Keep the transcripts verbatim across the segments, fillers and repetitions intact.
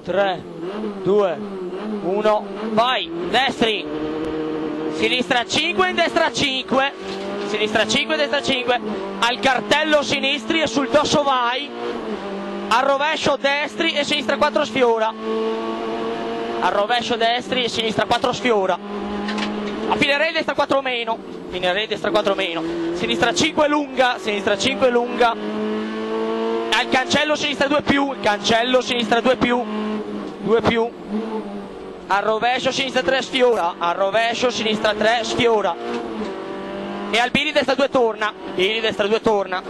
tre, due, uno, vai, destri, sinistra cinque, in destra cinque, sinistra cinque, destra cinque, al cartello sinistri e sul dosso vai, al rovescio destri e sinistra quattro sfiora, al rovescio destri e sinistra quattro sfiora, affilerei destra quattro meno, affilerei destra quattro meno, sinistra cinque lunga, sinistra cinque lunga, al cancello sinistra due più, cancello sinistra due più, due più, al rovescio sinistra tre sfiora, al rovescio sinistra tre sfiora, e al biri destra due torna, biri destra due torna,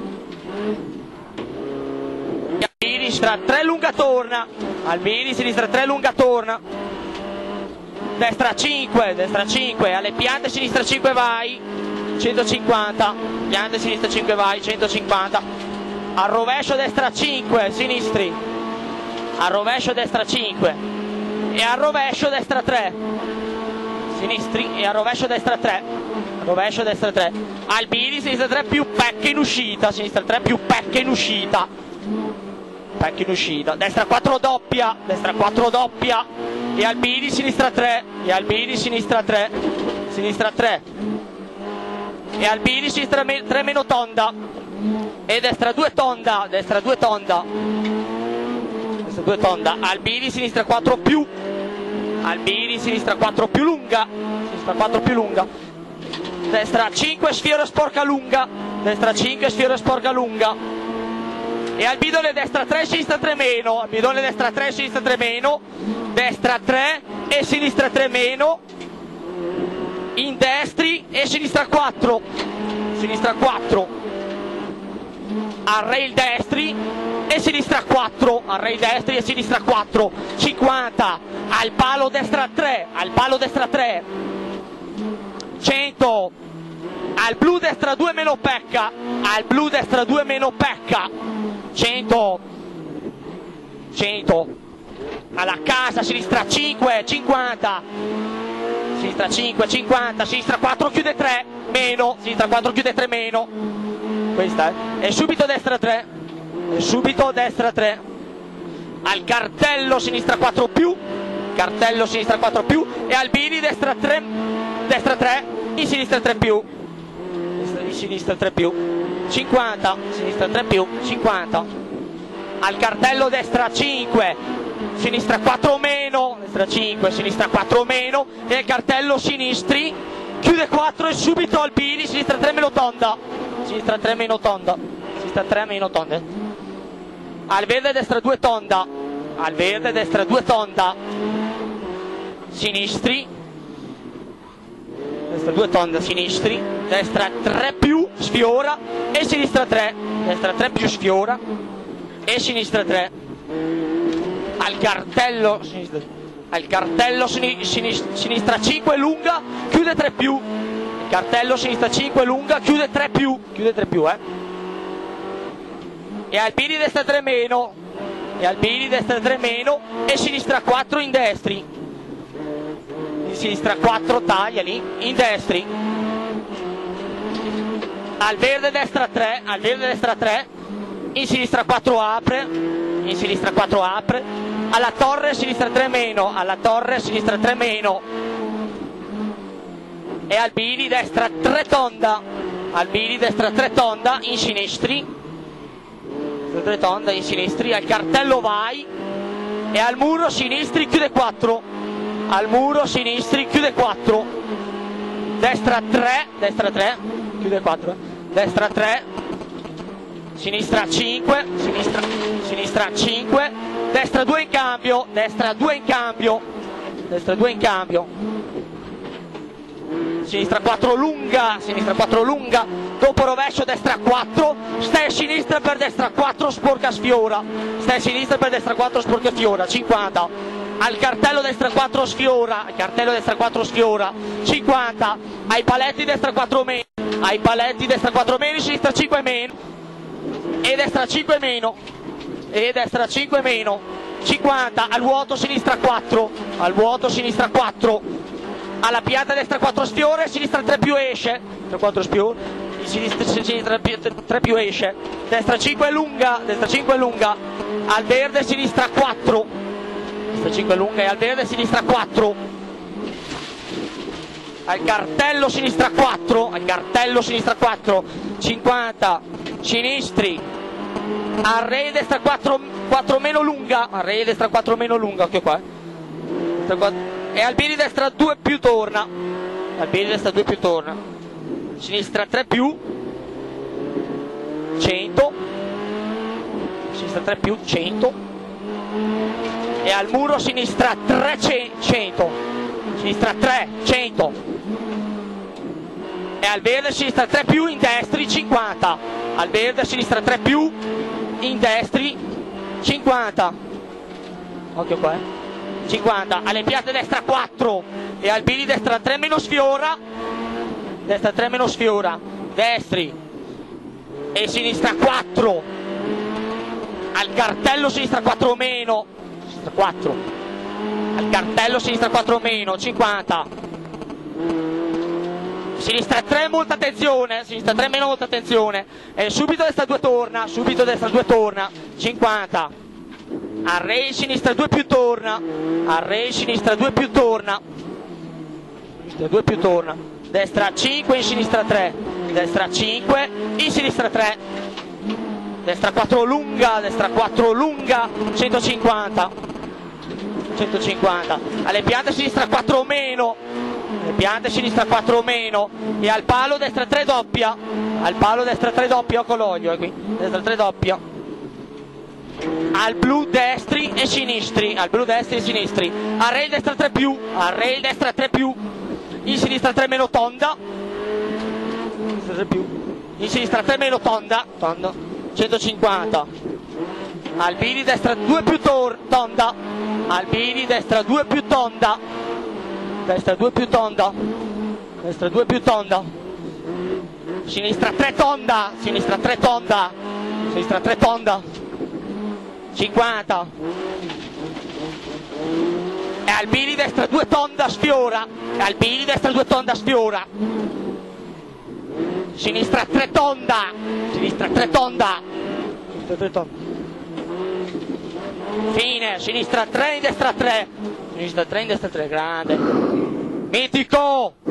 e al biri sinistra tre lunga torna, al biri sinistra tre lunga torna, destra cinque, destra cinque, alle piante sinistra cinque vai, centocinquanta, piante sinistra cinque vai, centocinquanta, al rovescio destra cinque, sinistri, al rovescio destra cinque, e al rovescio destra tre, sinistri, e al rovescio destra tre, rovescio destra tre, al biri sinistra tre più pecche in uscita, sinistra tre più pecche in uscita, pecche in uscita, destra quattro doppia, destra quattro doppia, e al biri sinistra tre, e al biri sinistra tre, sinistra tre, e al biri sinistra tre meno tonda, e destra due tonda, destra due tonda, destra due tonda, al biri sinistra quattro più, al biri sinistra quattro più lunga, sinistra quattro più lunga, destra cinque sfiora sporca lunga, destra cinque sfiora sporca lunga, e al bidone destra tre, sinistra tre meno, al bidone destra tre, sinistra tre meno, destra tre e sinistra tre meno, in destri e sinistra quattro, sinistra quattro, al rail destri e sinistra quattro, al rail destri e sinistra quattro, cinquanta, al palo destra tre, al palo destra tre, cento, al blu destra due meno pecca, al blu destra due meno pecca, cento, cento, alla casa sinistra cinque, cinquanta, sinistra cinque, cinquanta, sinistra quattro chiude tre, meno, sinistra quattro chiude tre meno, questa è, e subito destra tre, e subito destra tre, al cartello sinistra quattro più, cartello sinistra quattro più, e al biri destra tre, destra tre, in sinistra tre più, in sinistra tre più, cinquanta, sinistra tre più, cinquanta, al cartello destra cinque, sinistra quattro meno, destra cinque, sinistra quattro meno, e al cartello sinistri, chiude quattro e subito al biri, sinistra tre meno tonda, sinistra tre meno tonda, sinistra tre meno tonda, al verde destra due tonda, al verde destra due tonda, sinistri, destra due tonda, sinistri, destra tre più sfiora e sinistra tre, destra tre più sfiora e sinistra tre, al cartello sinistra, al cartello sinistra cinque lunga, chiude tre più, cartello sinistra cinque lunga, chiude tre più, chiude tre più, eh, e al biri destra tre meno, e al biri destra tre meno, e sinistra quattro in destri, in sinistra quattro taglia lì, in destri, al verde destra tre, al verde destra tre, in sinistra quattro apre, in sinistra quattro apre, alla torre sinistra tre meno, alla torre sinistra tre meno, e al biri destra tre tonda, al biri destra tre tonda, in sinistri, tre tonda in sinistri, al cartello vai, e al muro sinistri chiude quattro, al muro sinistri chiude quattro, destra tre, destra tre, chiude quattro, destra tre, sinistra cinque, sinistra, sinistra cinque, destra due in cambio, destra due in cambio, destra due in cambio, sinistra quattro lunga, sinistra quattro lunga, dopo rovescio destra quattro, stai a sinistra per destra quattro sporca sfiora, stai a sinistra per destra quattro sporca sfiora, cinquanta, al cartello destra quattro sfiora, al cartello destra quattro sfiora, cinquanta, ai paletti destra quattro meno, ai paletti destra quattro meno, sinistra cinque meno, e destra cinque meno, e destra cinque meno, cinquanta, al vuoto sinistra quattro, al vuoto sinistra quattro, alla pianta destra quattro sfiore, sinistra tre più esce, quattro sfiore, sinistra, sinistra tre più esce, destra cinque lunga, destra cinque lunga, al verde sinistra quattro, destra cinque lunga e al verde, sinistra quattro, al cartello sinistra quattro, al cartello sinistra quattro, cinquanta, sinistri, array destra quattro, quattro meno lunga, array destra quattro meno lunga, occhio qua, e Albini destra due più torna, Albini destra due più torna, sinistra tre più, cento, sinistra tre più, cento, e al muro sinistra trecento, sinistra tre, cento, e al verde sinistra tre più, in destri cinquanta, al verde sinistra tre più, in destri cinquanta, occhio qua, eh. cinquanta, alle piante destra quattro e Albini destra tre meno sfiora, destra tre meno sfiora, destri e sinistra quattro, al cartello sinistra quattro meno, sinistra quattro, al cartello sinistra quattro meno, cinquanta, sinistra tre molta attenzione, sinistra tre meno molta attenzione, e subito destra due torna, subito destra due torna, cinquanta, array sinistra due più torna, array sinistra due più torna, sinistra due più torna, destra cinque in sinistra tre, destra cinque in sinistra tre, destra quattro lunga, destra quattro lunga, centocinquanta, centocinquanta, alle piante sinistra quattro meno, alle piante sinistra quattro meno, e al palo destra tre doppia, al palo destra tre doppia con l'olio, è qui, destra tre doppia, al blu destri e sinistri, al blu destri e sinistri, array destra tre più, array destra tre più, in sinistra tre meno tonda, sinistra tre più, in sinistra tre meno tonda, tonda, centocinquanta, Albini destra due più tor tonda, Albini destra due più tonda, destra due più tonda, destra due più tonda, sinistra tre tonda, sinistra tre tonda, sinistra tre tonda, cinquanta, e Albini destra due tonda sfiora, e Albini destra due tonda sfiora, sinistra tre tonda, sinistra tre tonda, sinistra tre tonda, fine, sinistra tre in destra tre, sinistra tre in destra tre, grande, mitico!